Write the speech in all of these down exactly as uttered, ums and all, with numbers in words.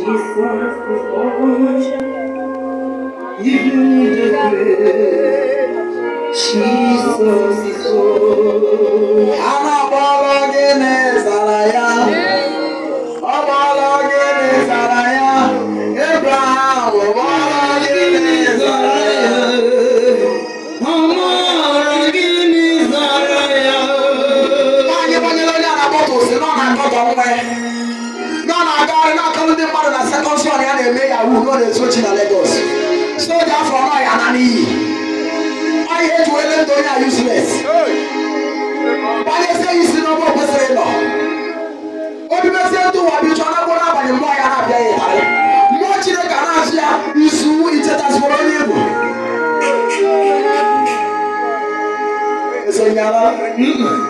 Even in the grave, Jesus is all. Anabalogene Saraya, Abalogene Saraya, Abraham, Abalogene Saraya, Abalogene Saraya. Why you want to learn about us? No, I'm not on way. No, no, God, not coming to part of the second son, and they may have who know switching the Lagos. So therefore, I am an I hate to let them are useless. But they say you see no more person. What do you say to what you try to go up and why I have here? Much in the Canada is who each other's for you. So, Yara.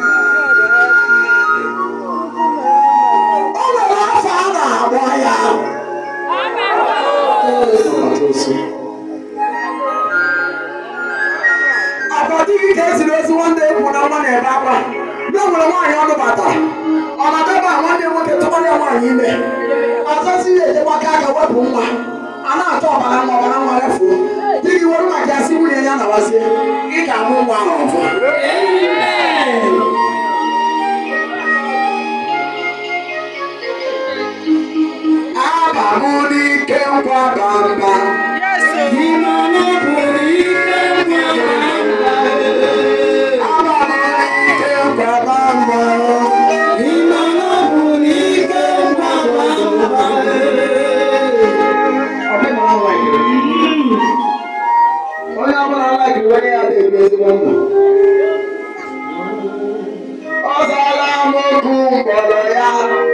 Abadi kesi lesi one day kuna mwana ya baba. Ndio mwana mwana ya baba. Anataka mwana mmoja tokani ya mwana yime. Asasi ile kwa kaka wapo mwa. Ana atoa bana mwa bana mwa refu. Tiki wonu makiasi mu yenya na wase. Ika mu mwa ofo. Amen. Aba muni kempa bamba. Yes sir. Imana muni kempa bamba. Aba muni kempa bamba. Imana muni kempa bamba. Abe mwana like it. Oya mwana like it when you are the best one. Osalamu kumbaya.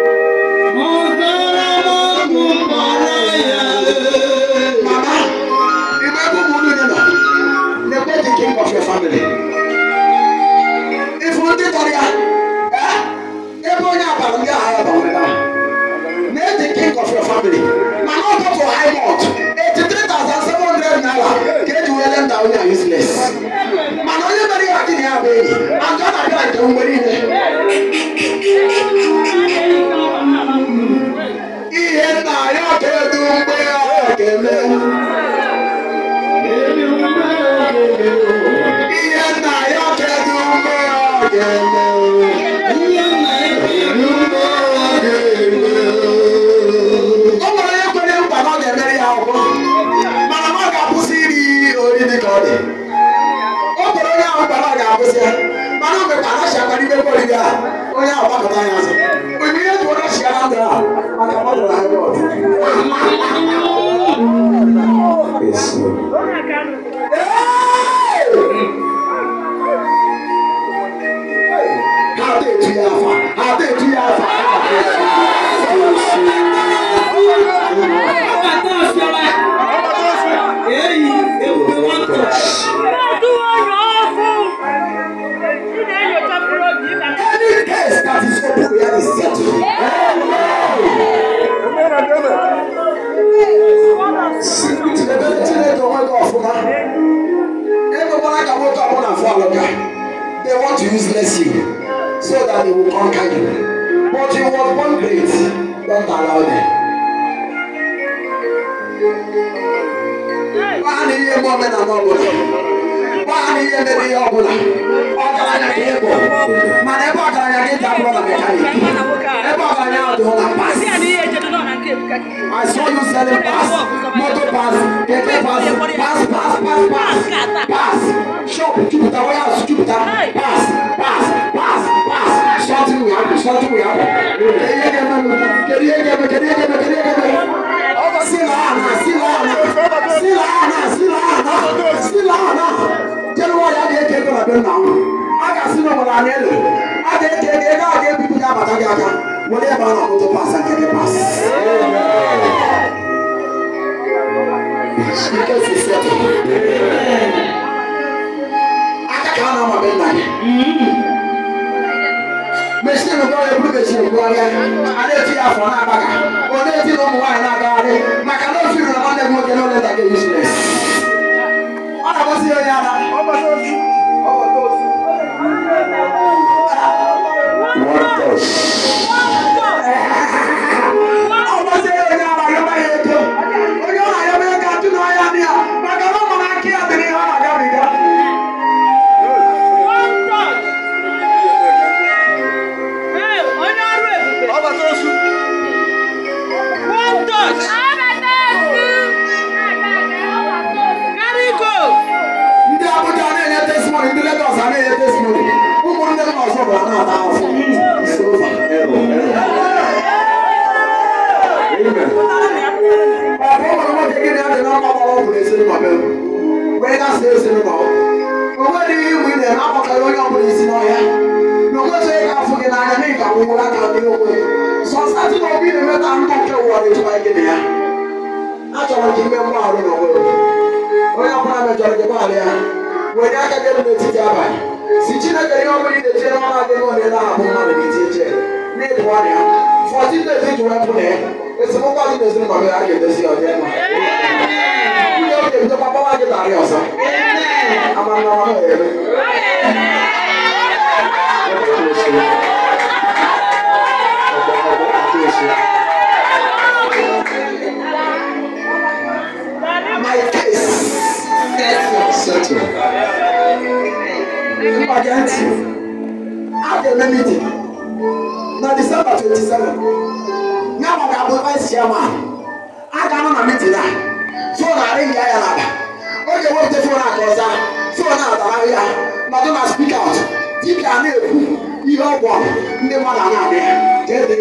King of your family. If you did Toria, eh? Ebonya Baruya Ayabawena. Name the king of your family. Mama go for high mount. Eighty-three thousand seven hundred naira. Get you well down there useless. Man, only very happy here, baby. I'm gonna be like the woman. Iye na ya kedumbe akele. They want to useless you so that they will conquer you. But you want one great, don't allow them. Why do you want men and all? Why do you need your brother? Okalanya kebo. Man, ebo okalanya get that brother mechanic. Ebo okalanya do na pass. I saw you selling pass, motor pass, keke pass, pass, pass, pass, pass, pass. Shop, Jupiter, where else? Jupiter, pass, pass, pass, pass. Something will happen, something will happen. Can you get me? Can you get me? Can you get me? Silana, Silana, Silana, Silana, Silana. Tell me what I get taken up now. I got seen over on the I get taken, I get people that are whatever I want to pass, I get pass. Because it's settled. I can't have a midnight. Machine go a blue machine go again. I don't see a phone. I or they see no more. I got it. My cannot feel the one that won't get on that get useless. What I was here, Yana. What else? I was here, Yana. Sọsati na obi na-emeta ndụ nke ụwa na-ejuba gị na ya. Achọrọ ka ime mgbaghara n'onwe gị. Onye ọbụla mejọrọ gị gbaghara ya. Were aka gị elu n'etiti abalị. Si Chineke ihe ọbụla ị na-etinye n'ọnụ adị n'onye na-ahụ mmadụ n'iti iche. N'ịbụ ọrịa. fourteen days iji wepụ na ya. Esemokwu adị n'ezinu ma a ga-edozi ọ dị mma. Nwunye oge ebidokwa gbawa gị tarị ọzọ. Ama nna ọma ere. My case settled. Spaghetti. At the meeting. Now December twenty-seventh. Now I got vice chairman. I got on a meeting now. So I ring ya ya. Okay, what the phone I call that? So now I ya. Madonna speak out. Keep your name. You are one. The man I am there.